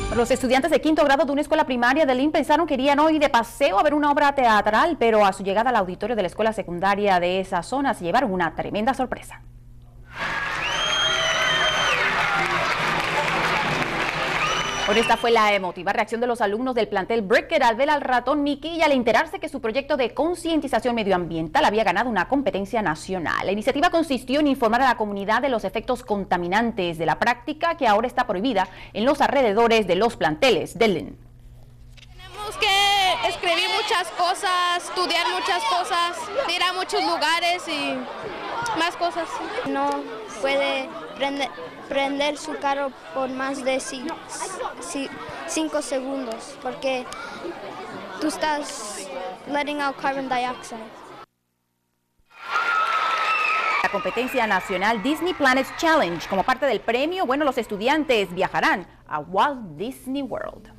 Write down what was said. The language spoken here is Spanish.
Los estudiantes de quinto grado de una escuela primaria de Lynn pensaron que irían hoy de paseo a ver una obra teatral, pero a su llegada al auditorio de la escuela secundaria de esa zona se llevaron una tremenda sorpresa. Bueno, esta fue la emotiva reacción de los alumnos del plantel Brickett al ver al ratón Mickey y al enterarse que su proyecto de concientización medioambiental había ganado una competencia nacional. La iniciativa consistió en informar a la comunidad de los efectos contaminantes de la práctica que ahora está prohibida en los alrededores de los planteles de Lynn. Tenemos que escribir muchas cosas, estudiar muchas cosas, ir a muchos lugares y más cosas. No puede prender su carro por más de 5 segundos porque tú estás letting out carbon dioxide. La competencia nacional Disney Planet Challenge, como parte del premio, bueno, los estudiantes viajarán a Walt Disney World.